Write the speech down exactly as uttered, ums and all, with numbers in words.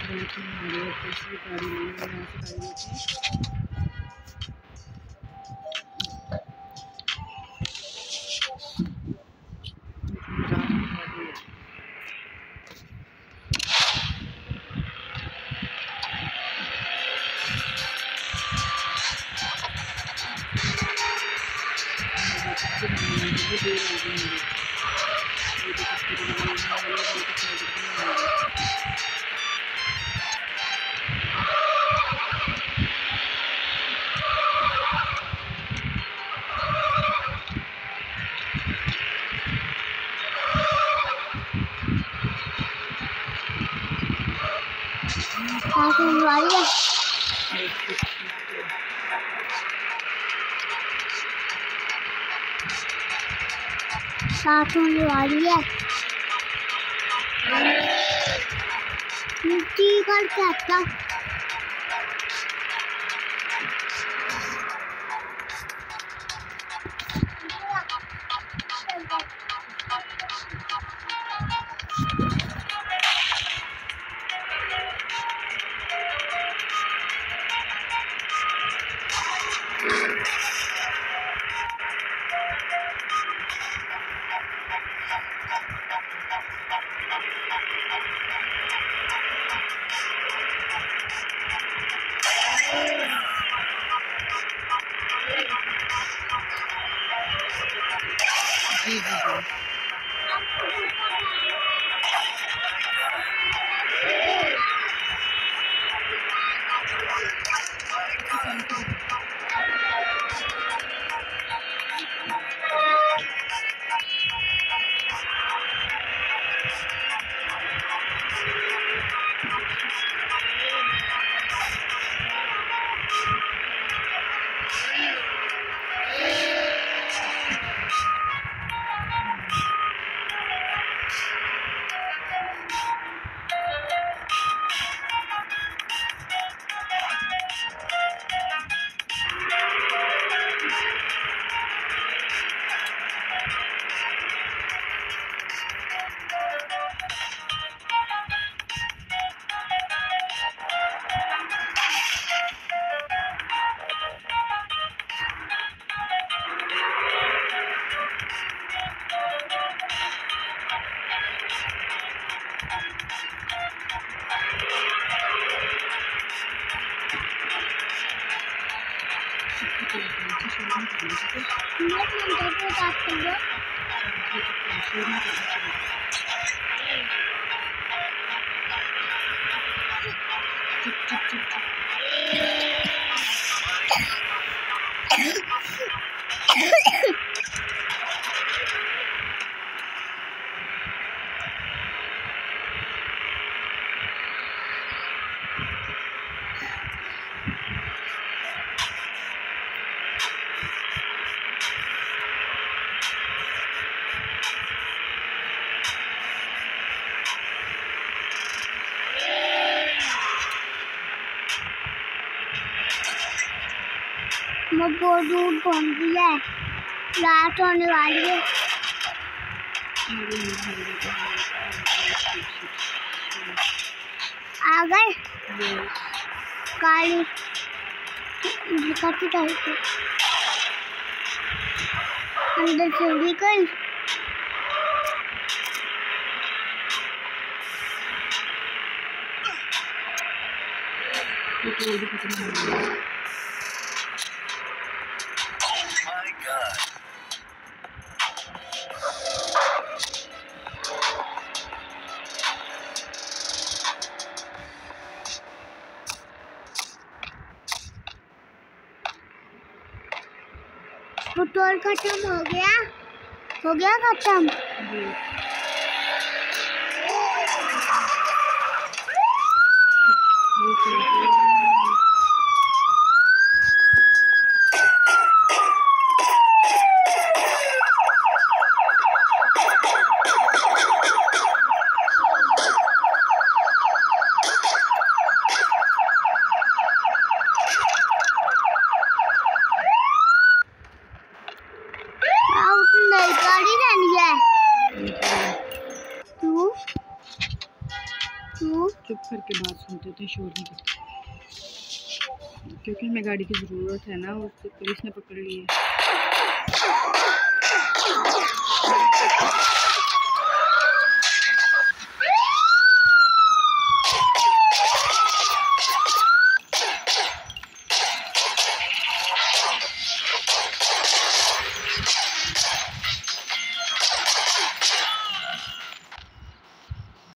देखिए हमारे कैसी गाड़ी नहीं है, यहाँ से गाड़ी लेते हैं। साथ होने वाली है मिट्टी करके आता जी जी मैं बहुत दूर पहुंच गई है रात होने वाली है आ गए काली दिखाती अंदर से निकल पेट्रोल खत्म हो गया हो गया खत्म चुप करके बात सुनते थे, शोर नहीं करते, क्योंकि हमें गाड़ी की ज़रूरत है ना, उसको पुलिस ने पकड़ ली है।